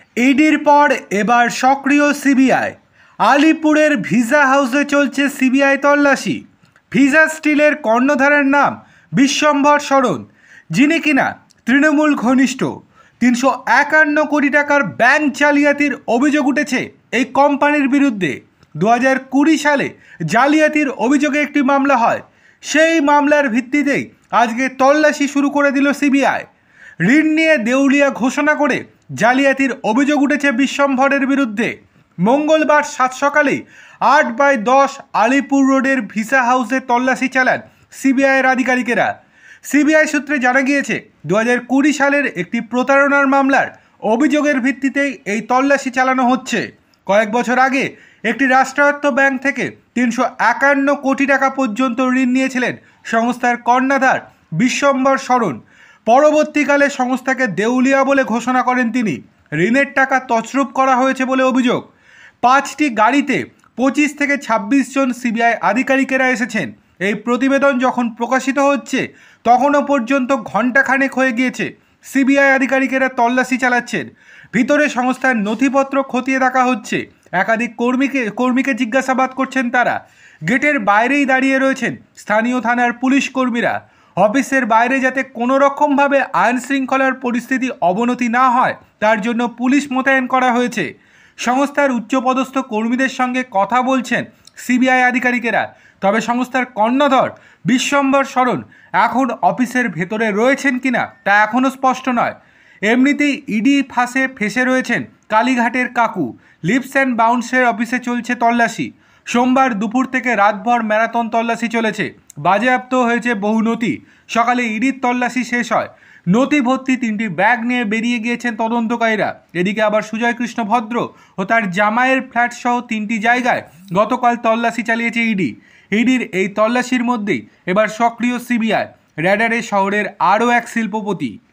ইডির পর এবার সক্রিয় সিবিআই। আলিপুরের ভিসা হাউসে চলছে সিবিআই তল্লাশি। ভিসা স্টিলের কর্ণধারের নাম বিশ্বম্ভর শরণ, যিনি কিনা তৃণমূল ঘনিষ্ঠ। 351 কোটি টাকার ব্যাংক জালিয়াতির অভিযোগ উঠেছে এই কোম্পানির বিরুদ্ধে। 2020 সালে জালিয়াতির অভিযোগে একটি মামলা হয়। সেই মামলার ভিত্তিতেই আজকে তল্লাশি শুরু করে দিল সিবিআই। ঋণ নিয়ে দেউলিয়া ঘোষণা করে জালিয়াতির অভিযোগ উঠেছে বিশ্বম্ভরের বিরুদ্ধে। মঙ্গলবার সাত সকালেই 8/10 আলিপুর রোডের ভিসা হাউসে তল্লাশি চালান সিবিআইয়ের আধিকারিকেরা। সিবিআই সূত্রে জানা গিয়েছে 2020 সালের একটি প্রতারণার মামলার অভিযোগের ভিত্তিতেই এই তল্লাশি চালানো হচ্ছে। কয়েক বছর আগে একটি রাষ্ট্রায়ত্ত ব্যাংক থেকে 351 কোটি টাকা পর্যন্ত ঋণ নিয়েছিলেন সংস্থার কর্ণধার বিশ্বম্ভর শরণ। পরবর্তীকালে সংস্থাকে দেউলিয়া বলে ঘোষণা করেন তিনি। ঋণের টাকা তছরূপ করা হয়েছে বলে অভিযোগ। 5টি গাড়িতে 25 থেকে 26 জন সিবিআই আধিকারিকেরা এসেছেন। এই প্রতিবেদন যখন প্রকাশিত হচ্ছে তখনও পর্যন্ত ঘণ্টাখানেক হয়ে গিয়েছে সিবিআই আধিকারিকেরা তল্লাশি চালাচ্ছেন। ভিতরে সংস্থার নথিপত্র খতিয়ে দেখা হচ্ছে। একাধিক কর্মীকে জিজ্ঞাসাবাদ করছেন তারা। গেটের বাইরেই দাঁড়িয়ে রয়েছেন স্থানীয় থানার পুলিশ কর্মীরা। অফিসের বাইরে যাতে কোনো রকমভাবে আইন শৃঙ্খলার পরিস্থিতি অবনতি না হয় তার জন্য পুলিশ মোতায়েন করা হয়েছে। সংস্থার উচ্চপদস্থ কর্মীদের সঙ্গে কথা বলছেন সিবিআই আধিকারিকেরা। তবে সংস্থার কর্ণধর বিশ্বম্ভর শরণ এখন অফিসের ভেতরে রয়েছেন কিনা তা এখনও স্পষ্ট নয়। এমনিতেই ইডি ফাঁসে ফেসে রয়েছেন কালীঘাটের কাকু। লিপস অ্যান্ড বাউন্সের অফিসে চলছে তল্লাশি। সোমবার দুপুর থেকে রাতভর ম্যারাথন তল্লাশি চলেছে। বাজেয়াপ্ত হয়েছে বহু নথি। সকালে ইডির তল্লাশি শেষ হয়। নথি ভর্তি 3টি ব্যাগ নিয়ে বেরিয়ে গিয়েছেন তদন্তকারীরা। এদিকে আবার সুজয় কৃষ্ণ ভদ্র ও তার জামাইয়ের ফ্ল্যাট সহ 3টি জায়গায় গতকাল তল্লাশি চালিয়েছে ইডি। ইডির এই তল্লাশির মধ্যেই এবার সক্রিয় সিবিআই। র্যাডারে শহরের আরও এক শিল্পপতি।